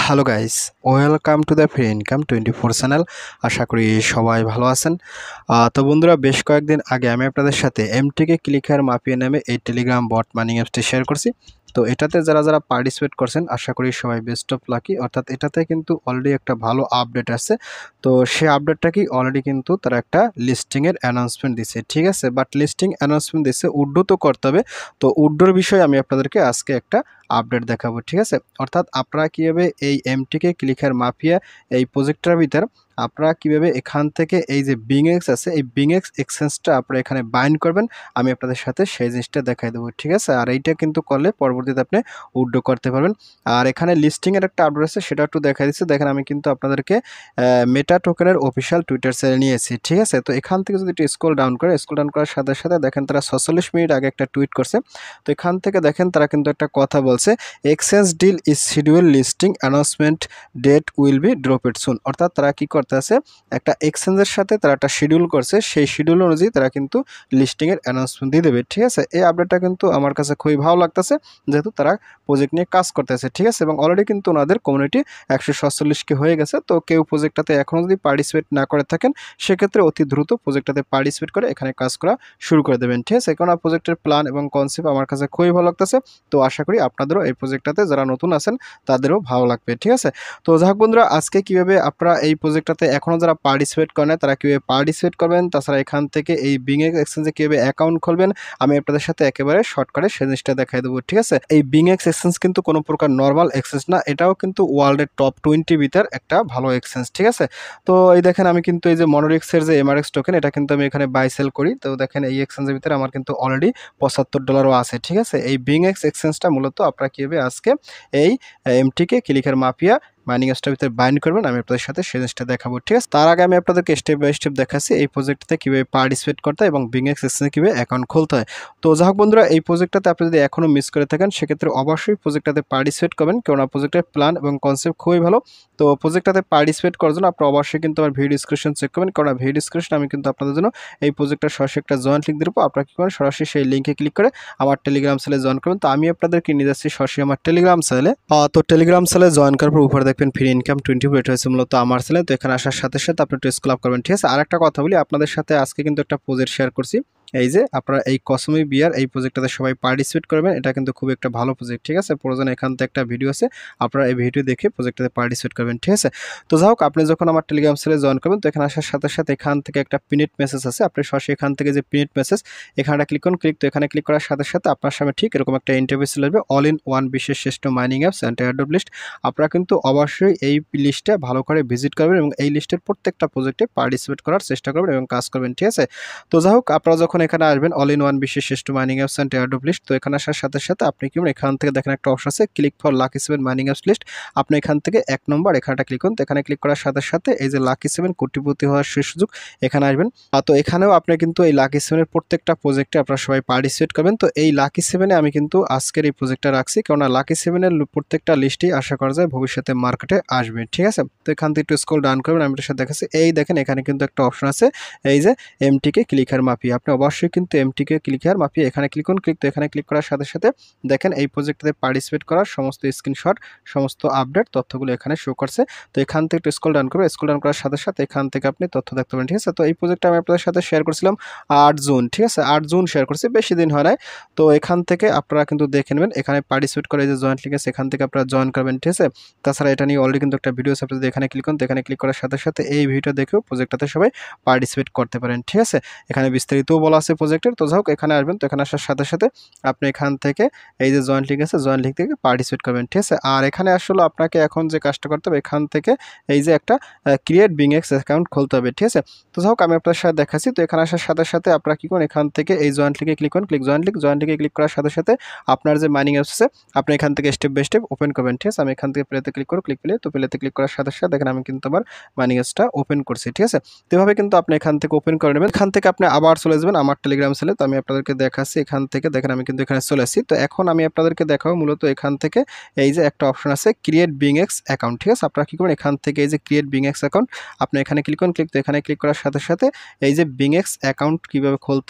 Hello guys, welcome to the free income 24 channel. আশা করি সবাই ভালো আছেন। তো বন্ধুরা, বেশ কয়েকদিন আগে আমি আপনাদের সাথে এমটিকে ক্লিকার মাফিয়া নামে এই টেলিগ্রাম বট মাইনিং অ্যাপসটি শেয়ার করছি। তো এটাতে যারা পার্টিসিপেট করছেন আশা করি সবাই বেস্ট অফ লাকি। অর্থাৎ এটাতে কিন্তু অলরেডি একটা ভালো আপডেট আছে। তো সেই আপডেটটা কি অলরেডি কিন্তু তারা একটা লিস্টিংয়ের অ্যানাউন্সমেন্ট দিছে, ঠিক আছে। বাট লিস্টিং অ্যানাউন্সমেন্ট দিছে, উড্ডো তো করতে হবে। তো উড্ডোর বিষয়ে আমি আপনাদেরকে আজকে একটা আপডেট দেখাবো, ঠিক আছে। অর্থাৎ আপনারা কীভাবে এই এমটিকে ক্লিকার মাফিয়া এই প্রজেক্টটার ভিতর আপনারা কীভাবে এখান থেকে এই যে বিংএক্স আছে এই বিংএক্স এক্সচেঞ্জটা আপনারা এখানে বাইন্ড করবেন, আমি আপনাদের সাথে সেই জিনিসটা দেখাই দেবো, ঠিক আছে। আর এইটা কিন্তু করলে পরবর্তীতে আপনি উইথড্র করতে পারবেন। আর এখানে লিস্টিংয়ের একটা আপডেট আছে, সেটা একটু দেখা দিচ্ছি। দেখেন, আমি কিন্তু আপনাদেরকে মেটা টোকেনের অফিসিয়াল টুইটার চ্যানেল নিয়েছি, ঠিক আছে। তো এখান থেকে যদি একটু স্ক্রল ডাউন করার সাথে সাথে দেখেন তারা 46 মিনিট আগে একটা টুইট করছে। তো এখান থেকে দেখেন তারা কিন্তু একটা কথা বলছে, exchange deal is schedule listing announcement date will be dropped soon. অর্থাৎ তারা কি করতে আছে, একটা এক্সচেঞ্জের সাথে তারা একটা শিডিউল করছে, সেই শিডিউল অনুযায়ী তারা কিন্তু লিস্টিংয়ের অ্যানাউন্সমেন্ট দিয়ে দেবে, ঠিক আছে। এই আপডেটটা কিন্তু আমার কাছে খুবই ভালো লাগতেছে, যেহেতু তারা প্রজেক্ট নিয়ে কাজ করতেছে, ঠিক আছে। এবং অলরেডি কিন্তু ওনাদের কমিউনিটি 147 হয়ে গেছে। তো কেউ প্রজেক্টটাতে এখনও যদি পার্টিসিপেট না করে থাকেন, সেক্ষেত্রে অতি দ্রুত প্রজেক্টটাতে পার্টিসিপেট করে এখানে কাজ করা শুরু করে দেবেন, ঠিক আছে। কারণ প্রজেক্টের প্ল্যান এবং কনসেপ্ট আমার কাছে খুবই ভালো লাগতেছে। তো আশা করি আপনাদেরও এই প্রজেক্টটাতে যারা নতুন আছেন তাদেরও ভালো লাগবে, ঠিক আছে। তো যাক বন্ধুরা, আজকে কীভাবে আপনারা এই প্রজেক্টটাতে এখনও যারা পার্টিসিপেট করেন তারা কীভাবে পার্টিসিপেট করবেন, তাছাড়া এখান থেকে এই বিংএক্স এক্সচেঞ্জে কীভাবে অ্যাকাউন্ট খুলবেন, আমি আপনাদের সাথে একেবারে শর্টকাটে সেই জিনিসটা দেখাই দেবো, ঠিক আছে। এই বিংএক্স এক্সচেঞ্জ কিন্তু কোনো প্রকার নর্মাল এক্সচেঞ্জ না, এটাও কিন্তু ওয়ার্ল্ডের টপ 20 ভিতর একটা ভালো এক্সচেঞ্জ, ঠিক আছে। তো এই দেখেন, আমি কিন্তু এই যে মনোরিক্সের যে এমআরএক্স টোকেন, এটা কিন্তু আমি এখানে বাই সেল করি। তো দেখেন এই এক্সচেঞ্জের ভিতরে আমার কিন্তু অলরেডি $75 আছে, ঠিক আছে। এই বিংএক্স এক্সচেঞ্জটা মূলত আপনারা কীভাবে আজকে এই এমটিকে ক্লিকার মাফিয়া মাইনিং অ্যাপসটার ভিতরে বাইন্ড করবেন, আমি আপনাদের সাথে সেই জিনিসটা দেখাবো, ঠিক আছে। তার আগে আমি আপনাদেরকে স্টেপ বাই স্টেপ দেখাচ্ছি এই প্রজেক্টটাতে কীভাবে পার্টিসিপেট করতে হয় এবং বিংএক্স এক্সচেঞ্জে কীভাবে অ্যাকাউন্ট খুলতে হয়। তো যাই হোক বন্ধুরা, এই প্রজেক্টটাতে আপনি যদি এখনও মিস করে থাকেন, সেক্ষেত্রে অবশ্যই প্রজেক্টটাতে পার্টিসিপেট করবেন, কেননা প্রজেক্টের প্ল্যান এবং কনসেপ্ট খুবই ভালো। তো প্রজেক্টটাতে পার্টিসিপেট করার জন্য আপনারা অবশ্যই কিন্তু আমার ভিডিও ডিসক্রিপশন চেক করবেন, কারণ ভিডিও ডিসক্রিপশন আমি কিন্তু আপনাদের জন্য এই প্রজেক্টটার সরাসরি একটা জয়েন্ট লিঙ্ক দেবো। আপনারা কী করেন, সরাসরি সেই লিঙ্কে ক্লিক করে আমার টেলিগ্রাম চ্যানেলে জয়েন করবেন। তো আমি আপনাদেরকে নিয়ে যাচ্ছি সরাসরি আমার টেলিগ্রাম চ্যানেলে। তো টেলিগ্রাম চ্যানেলে জয়েন করার পর উপরে দেখবেন ফ্রি ইনকাম 24, এটা হচ্ছে মূলত আমার চ্যানেল। তো এখানে আসার সাথে সাথে আপনি একটু স্ক্রল আপ করবেন, ঠিক আছে। আর একটা কথা বলি, আপনাদের সাথে আজকে কিন্তু একটা প্রজেক্ট শেয়ার করছি। এই যে আপনারা এই কসমি বিয়ার এই প্রজেক্টটাতে সবাই পার্টিসিপেট করবেন, এটা কিন্তু খুব একটা ভালো প্রজেক্ট, ঠিক আছে। প্রয়োজন এখান থেকে একটা ভিডিও আছে, আপনারা এই ভিডিও দেখে প্রজেক্টটাতে পার্টিসিপেট করবেন, ঠিক আছে। তো যাই হোক, আপনি যখন আমার টেলিগ্রাম চ্যানেলে জয়েন করবেন, তো এখানে আসার সাথে সাথে এখান থেকে একটা পিনেট মেসেজ আছে, আপনি সরাসরি এখান থেকে যে পিনেট মেসেজ এখানে ক্লিক করুন। তো এখানে ক্লিক করার সাথে সাথে আপনার সামনে ঠিক এরকম একটা ইন্টারভিউ চলে আসবে, অল ইন ওয়ান বিশ্বের শ্রেষ্ঠ mining apps and airdrop list. আপনারা কিন্তু অবশ্যই এই লিস্টে ভালো করে ভিজিট করবেন এবং এই লিস্টের প্রত্যেকটা প্রজেক্টে পার্টিসিপেট করার চেষ্টা করবেন এবং কাজ করবেন, ঠিক আছে। তো যাই হোক, আপনারা যখন এখানে আসবেন অল ইন ওয়ান বিশ্বের শ্রেষ্ঠ mining apps and airdrop list, তো এখানে আসার সাথে সাথে আপনি কি এখান থেকে দেখেন একটা অপশন আছে click for lucky 7 mining apps list. আপনি এখান থেকে 1 নম্বর এখানটা ক্লিক করুন। তো এখানে ক্লিক করার সাথে সাথে এই যে লাকি 7 কোটিপতি হওয়ার শেষ সুযোগ, এখানে আসবেন। তো এখানেও আপনি কিন্তু এই লাকি 7 প্রত্যেকটা প্রজেক্টে আপনারা সবাই পার্টিসিপেট করবেন। তো এই লাকি 7 আমি কিন্তু আজকের এই প্রজেক্টটা রাখছি, কারণ লাকি 7 প্রত্যেকটা লিস্টই আশা করা যায় ভবিষ্যতে মার্কেটে আসবে, ঠিক আছে। তো এখান থেকে একটু স্ক্রল ডাউন করবেন, আমি এটার সাথে দেখাচ্ছি। এই দেখেন, এখানে কিন্তু একটা অপশন আছে এই যে এমটিকে ক্লিকার মাফিয়া। আপনি অবশ্যই কিন্তু এমটিকে ক্লিকার মাফিয়া এখানে ক্লিক করুন। তো এখানে ক্লিক করার সাথে সাথে দেখেন এই প্রজেক্টটাতে পার্টিসিপেট করার সমস্ত স্ক্রিনশট, সমস্ত আপডেট তথ্যগুলো এখানে শো করছে। তো এখান থেকে একটু স্ক্রল ডাউন করবেন, স্ক্রল ডাউন করার সাথে সাথে এখান থেকে আপনি তথ্য দেখতে পাবেন, ঠিক আছে। তো এই প্রজেক্টটা আমি আপনাদের সাথে শেয়ার করেছিলাম 8 জুন, ঠিক আছে। 8 জুন শেয়ার করছি, বেশি দিন হয় নাই। তো এখান থেকে আপনারা কিন্তু দেখে নেবেন, এখানে পার্টিসিপেট করে যে জয়েন্ট লিঙ্ক আছে এখান থেকে আপনারা জয়েন করবেন, ঠিক আছে। তাছাড়া এটা নিয়ে অলরেডি কিন্তু একটা ভিডিও আছে, আপনি যদি এখানে ক্লিক করেন, তো এখানে ক্লিক করার সাথে সাথে এই ভিডিওটা দেখেও প্রজেক্টটাতে সবাই পার্টিসিপেট করতে পারেন, ঠিক আছে। এখানে বিস্তারিতও বলা আছে প্রজেক্টের। তো যাই হোক, এখানে আসবেন। তো এখানে আসার সাথে সাথে আপনি এখান থেকে এই যে জয়েন্ট লিঙ্ক আছে, জয়েন্ট লিঙ্ক থেকে পার্টিসিপেট করবেন, ঠিক আছে। আর এখানে আসলে আপনাকে এখন যে কাজটা করতে হবে, এখান থেকে এই যে একটা ক্রিয়েট বিংএক্স অ্যাকাউন্ট খুলতে হবে, ঠিক আছে। তো যাই হোক, আমি আপনার সাথে দেখাচ্ছি। তো এখানে আসার সাথে সাথে আপনারা কি করুন, এখান থেকে এই জয়েন্ট লিঙ্কে ক্লিক করুন, জয়েন্ট লিঙ্কে ক্লিক করার সাথে সাথে আপনার যে মাইনিং অ্যাপস আছে আপনি এখান থেকে স্টেপ বাই স্টেপ ওপেন করবেন, ঠিক আছে। আমি এখান থেকে প্লেতে ক্লিক করব, তো প্লেতে ক্লিক করার সাথে সাথে দেখেন আমি কিন্তু আমার মাইনিং অ্যাপসটা ওপেন করছি, ঠিক আছে। তো এভাবে কিন্তু আপনি এখান থেকে ওপেন করে নেবেন। এখান থেকে আপনি আবার চলে যাবেন আমার টেলিগ্রাম চ্যানেলে। তো আমি আপনাদেরকে দেখাচ্ছি, এখান থেকে দেখেন আমি কিন্তু এখানে চলে আসছি। তো এখন আমি আপনাদেরকে দেখাবো মূলত এখান থেকে এই যে একটা অপশন আছে ক্রিয়েট বিংএক্স অ্যাকাউন্ট, ঠিক আছে। আপনারা কি করবেন, এখান থেকে এই যে ক্রিয়েট বিংএক্স অ্যাকাউন্ট আপনি এখানে ক্লিক করুন। তো এখানে ক্লিক করার সাথে সাথে এই যে বিংএক্স অ্যাকাউন্ট কিভাবে খুলতে হবে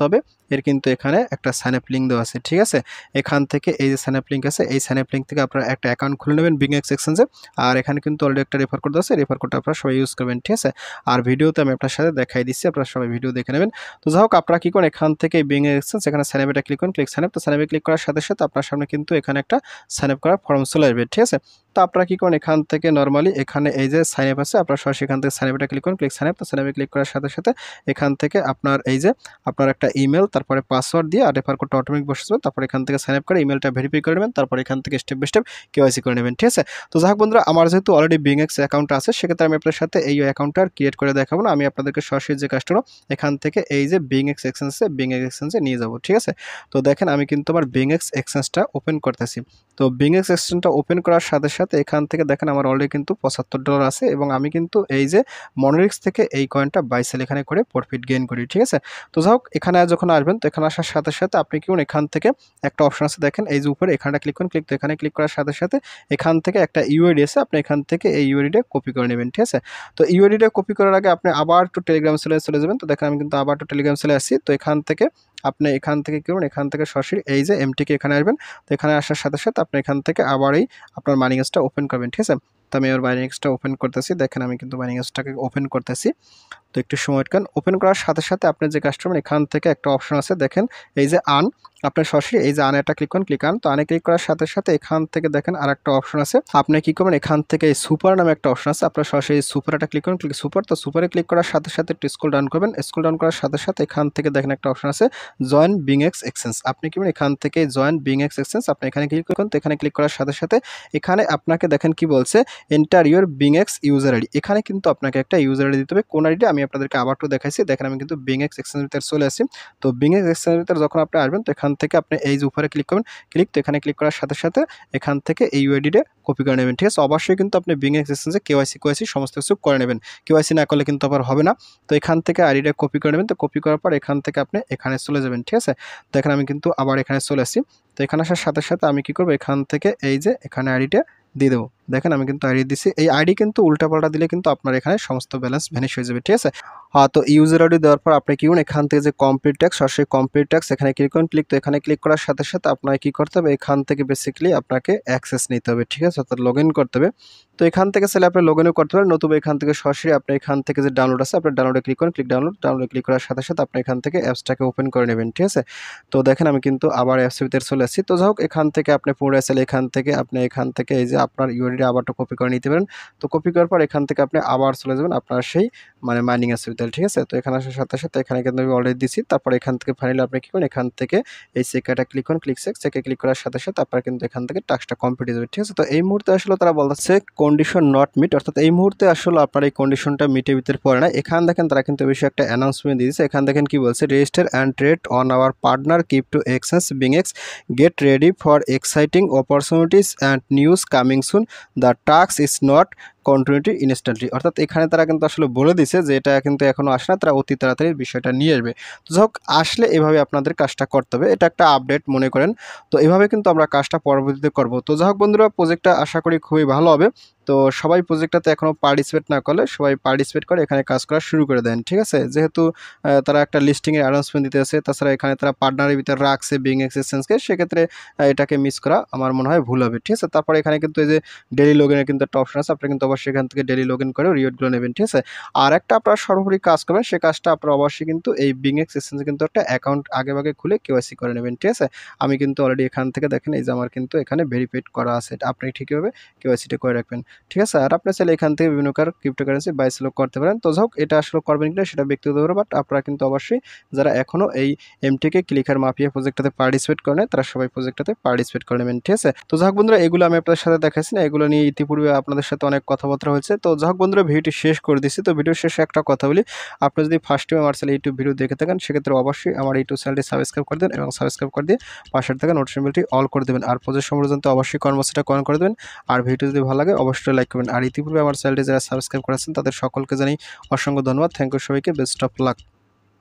এর কিন্তু এখানে একটা সাইন আপ লিঙ্ক দেওয়া আছে, ঠিক আছে। এখান থেকে এই যে সাইন আপ লিঙ্ক আছে, এই সাইন আপ লিঙ্ক থেকে আপনারা একটা অ্যাকাউন্ট খুলে নেবেন বিংএক্স এক্সচেঞ্জে। আর এখানে কিন্তু অলরেডি একটা রেফার কোড আছে, রেফার কোডটা আপনারা সবাই ইউজ করবেন, ঠিক আছে। আর ভিডিওতে আমি আপনার সাথে দেখাই দিচ্ছি, আপনারা সবাই ভিডিও দেখে নেবেন। তো যাই হোক, আপনারা কি করেন, এখান থেকে বিংএক্স এক্সচেঞ্জ এখানে সাইন আপে ক্লিক করুন, ক্লিক সাইন আপ। তো সাইন আপে ক্লিক করার সাথে সাথে আপনার সামনে কিন্তু এখানে একটা সাইন আপ করার ফর্ম চলে আসবে, ঠিক আছে। তো আপনারা কি করেন, এখান থেকে নরমালি এখানে এই যে সাইন আপ আছে, আপনারা সরাসরি এখান থেকে সাইন আপে ক্লিক করুন, ক্লিক সাইন আপ। তো সাইন আপে ক্লিক করার সাথে সাথে এখান থেকে আপনার এই যে আপনার একটা ইমেল, তারপরে পাসওয়ার্ড দিয়ে আর রেফার কোডটা অটোমেটিক বসে যাবে। তারপর এখান থেকে সাইন আপ করে ইমেলটা ভেরিফাই করে নেবেন, তারপর এখান থেকে স্টেপ বাই স্টেপ কেওয়াইসি করে নেবেন, ঠিক আছে। তো যাই হোক বন্ধুরা, আমার যেহেতু অলরেডি বিংএক্স অ্যাকাউন্ট আছে, সেক্ষেত্রে আমি আপনার সাথে এই অ্যাকাউন্টটা ক্রিয়েট করে দেখাবো না। আমি আপনাদেরকে সরাসরি যে কাজটা হলো, এখান থেকে এই যে বিংএক্স এক্সচেঞ্জে নিয়ে যাব, ঠিক আছে। তো দেখেন আমি কিন্তু আমার বিংএক্স এক্সচেঞ্জটা ওপেন করতেছি। তো বিংএক্স এক্সচেঞ্জটা ওপেন করার সাথে সাথে এখান থেকে দেখেন আমার অলরেডি কিন্তু $75 আছে, এবং আমি কিন্তু এই যে মনোরিক্স থেকে এই কয়েনটা বাই সেল এখানে করে প্রফিট গেইন করি, ঠিক আছে। তো যাই হোক, এখানে যখন আসবেন, তো এখানে আসার সাথে সাথে আপনি কি করুন, এখান থেকে একটা অপশন আছে দেখেন এই যে উপরে, এখানটা ক্লিক করুন, তো এখানে ক্লিক করার সাথে সাথে এখান থেকে একটা ইউআইডি আছে, আপনি এখান থেকে এই ইউআইডিটা কপি করে নেবেন, ঠিক আছে। তো ইউআইডিটা কপি করার আগে আপনি আবার একটু টেলিগ্রাম সেলে চলে যাবেন। তো দেখেন আমি কিন্তু আবার একটু টেলিগ্রাম সেলে আসছি। তো এখান থেকে আপনি এখান থেকে কি করুন, এখান থেকে সরাসরি এই যে এমটিকে এখানে আসবেন। তো এখানে আসার সাথে সাথে আপনি এখান থেকে আবার এই আপনার মাইনিংসটা ওপেন করবেন, ঠিক আছে। তো আমি আমার মাইনিংসটা ওপেন করতেছি, দেখেন আমি কিন্তু মাইনিংসটাকে ওপেন করতেছি। তো একটু সময় কান ওপেন করার সাথে সাথে আপনি যে কাস্টমার, এখান থেকে একটা অপশন আছে দেখেন এই যে আন, আপনি সরাসরি এই যে আনে একটা ক্লিক করুন, ক্লিক আন। তো আনে ক্লিক করার সাথে সাথে এখান থেকে দেখেন আর একটা অপশন আছে, আপনি কি করবেন, এখান থেকে এই সুপার নামে একটা অপশন আছে, আপনার সরাসরি সুপার একটা ক্লিক করুন, ক্লিক সুপার। তো সুপারে ক্লিক করার সাথে সাথে একটু স্ক্রল ডাউন করবেন, স্ক্রল ডাউন করার সাথে সাথে এখান থেকে দেখেন একটা অপশন আছে জয়েন বিংএক্স এক্সচেঞ্জ। আপনি কি করবেন, এখান থেকে জয়েন বিংএক্স এক্সচেঞ্জ আপনি এখানে ক্লিক করুন। তো এখানে ক্লিক করার সাথে সাথে এখানে আপনাকে দেখেন কি বলছে, enter your BingX user ID. এখানে কিন্তু আপনাকে একটা ইউজার আইডি দিতে হবে। কোন আইডি আমি আপনাদেরকে আবার একটু দেখাইছি, দেখেন আমি কিন্তু বিংএক্স এক্সচেঞ্জের ভিতরে চলে আসি। তো বিংএক্স এক্সচেঞ্জের ভিতরে যখন আপনি আসবেন, তো এখান থেকে আপনি এই যে উপরে ক্লিক করবেন, ক্লিক। তো এখানে ক্লিক করার সাথে সাথে এখান থেকে এই ইউআইডিটা কপি করে নেবেন, ঠিক আছে। অবশ্যই কিন্তু আপনি বিংএক্স এক্সচেঞ্জে কেওয়াইসি সমস্ত কিছু করে নেবেন, কেওয়াইসি না করলে কিন্তু আবার হবে না। তো এখান থেকে আইডিটা কপি করে নেবেন। তো কপি করার পর এখান থেকে আপনি এখানে চলে যাবেন, ঠিক আছে। দেখেন আমি কিন্তু আবার এখানে চলে আসি। তো এখানে আসার সাথে সাথে আমি কি করব, এখান থেকে এই যে এখানে আইডিটা দিয়ে দেবো। দেখেন আমি কিন্তু আইডি দিছি, এই আইডি কিন্তু উল্টাপাল্টা দিলে কিন্তু আপনার এখানে সমস্ত ব্যালেন্স ভ্যানিশ হয়ে যাবে, ঠিক আছে। তো ইউজার আইডি দেওয়ার পর আপনি কি করুন, এখান থেকে যে কমপ্লিট ট্যাক্স, সরাসরি কমপ্লিট ট্যাক্স এখানে ক্লিক করুন, ক্লিক। তো এখানে ক্লিক করার সাথে সাথে আপনাকে কি করতে হবে, এখান থেকে বেসিক্যালি আপনাকে অ্যাক্সেস নিতে হবে, ঠিক আছে, অর্থাৎ লগ ইন করতে হবে। তো এখান থেকে চাইলে আপনি লগ ইনও করতে পারেন, নতুবা এখান থেকে সরাসরি আপনি এখান থেকে যে ডাউনলোড আছে, আপনি ডাউনলোডে ক্লিক করুন, ক্লিক ডাউনলোডে ক্লিক করার সাথে সাথে আপনি এখান থেকে অ্যাপসটাকে ওপেন করে নেবেন, ঠিক আছে। তো দেখেন আমি কিন্তু আবার অ্যাপসের ভিতরে চলে আসছি। তো যাই হোক, এখান থেকে আপনি পুনরায় চাইলে এখান থেকে এই যে আপনার ইউআইডিটা আবারটা কপি করে নিতে পারেন। তো কপি করার পর এখান থেকে আপনি আবার চলে যাবেন আপনার সেই মাইনিং অ্যাপসের ভিতরে, ঠিক আছে। তো এখানে আসার সাথে সাথে এখানে কিন্তু আমি অলরেডি দিছি। তারপর এখান থেকে ফাইনালি আপনি কি করুন, এখান থেকে এই চেকটা ক্লিক করুন, চেকে ক্লিক করার সাথে সাথে আপনার কিন্তু এখান থেকে টাস্কটা কমপ্লিট হয়ে যাবে, ঠিক আছে। তো এই মুহূর্তে আসলে তারা বলছে কন্ডিশন নট মিট, অর্থাৎ এই মুহূর্তে আসলে আপনার এই কন্ডিশনটা মিটের ভিতরে পড়ে না। এখান দেখেন তারা কিন্তু বেশি একটা অ্যানাউন্সমেন্ট দিয়েছে। এখান দেখেন কি বলছে, register and trade on our partner crypto exchange BingX, get ready for exciting opportunities and news coming soon, the task is not continuity instantly. অর্থাৎ এখানে তারা কিন্তু আসলে বলে দিছে যে এটা কিন্তু এখনো আসে না, তারা অতি তাড়াতাড়ি বিষয়টা নিয়ে আসবে। তো যাই হোক, আসলে এভাবে আপনাদের কাজটা করতে হবে, এটা একটা আপডেট মনে করেন। তো এভাবে কিন্তু আমরা কাজটা পরবর্তীতে করব। তো যাই হোক বন্ধুরা, প্রজেক্টটা আশা করি খুবই ভালো হবে। তো সবাই প্রজেক্টটাতে এখনও পার্টিসিপেট না করলে সবাই পার্টিসিপেট করে এখানে কাজ করা শুরু করে দেন, ঠিক আছে। যেহেতু তারা একটা লিস্টিংয়ের অ্যানাউন্সমেন্ট দিতেছে, তাছাড়া এখানে তারা পার্টনারের ভিতরে রাখছে বিংএক্স এক্সচেঞ্জকে, সেক্ষেত্রে এটাকে মিস করা আমার মনে হয় ভুল হবে, ঠিক আছে। তারপরে এখানে কিন্তু এই যে ডেইলি লগইনের কিন্তু একটা অপশন আছে, আপনি কিন্তু অবশ্যই এখান থেকে ডেইলি লগ ইন করে রিওয়ার্ডগুলো নেবেন, ঠিক আছে। আর একটা আপনারা সর্বোপরি কাজ করবেন, সেই কাজটা আপনারা অবশ্যই কিন্তু এই বিংএক্স এক্সচেঞ্জে কিন্তু একটা অ্যাকাউন্ট আগেভাগে খুলে কেওয়াইসি করে নেবেন, ঠিক আছে। আমি কিন্তু অলরেডি এখান থেকে দেখেন এই যে আমার কিন্তু এখানে ভেরিফাইড করা আছে, আপনি ঠিকভাবে কেওয়াইসিটা করে রাখবেন, ঠিক আছে। আর আপনি চাইলে এখান থেকে বিভিন্ন ক্রিপ্টোকারেন্সি বাই সেল করতে পারেন। তো যাই হোক, এটা আসলে করবেন কিনা সেটা ব্যক্তিগত ব্যাপার, বাট আপনারা কিন্তু অবশ্যই যারা এখনও এই এমটিকে ক্লিকার মাফিয়া প্রজেক্টটাতে পার্টিসিপেট করে নেয়, তারা সবাই প্রজেক্টটাতে পার্টিসিপেট করে নেবেন, ঠিক আছে। তো যাই হোক বন্ধুরা, এগুলো আমি আপনাদের সাথে দেখাচ্ছি না, এগুলো নিয়ে ইতিপূর্বে আপনাদের সাথে অনেক কথাবার্তা হয়েছে। তো যাই হোক বন্ধুরা, ভিডিওটি শেষ করে দিচ্ছি। তো ভিডিও শেষে একটা কথা বলি, আপনি যদি ফার্স্ট টাইম আমার চ্যানেল ইউটিউব ভিডিও দেখে থাকেন, সেক্ষেত্রে অবশ্যই আমার ইউটিউব চ্যানেলটি সাবস্ক্রাইব করে দেন এবং সাবস্ক্রাইব করে দিয়ে পাশের থাকা নোটিফিকেশন বেলটি অল করে দেবেন। আর প্রজেক্ট সম্পর্কে অবশ্যই কর্মসূচিটা কমেন্ট করে দেবেন। আর ভিডিও যদি ভালো লাগে অবশ্যই লাইক করবেন। আর ইতিপূর্বে আমার চ্যানেলটি যারা সাবস্ক্রাইব করেছেন তাদের সকলকে জানাই অসংখ্য ধন্যবাদ। থ্যাংক ইউ সবাইকে, বেস্ট অফ লাক।